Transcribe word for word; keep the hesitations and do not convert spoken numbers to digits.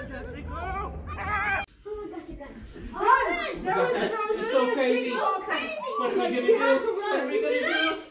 Jesse, go! Ah! Oh my gosh, you guys. Oh, that was so crazy. What are we gonna do? What are we gonna do?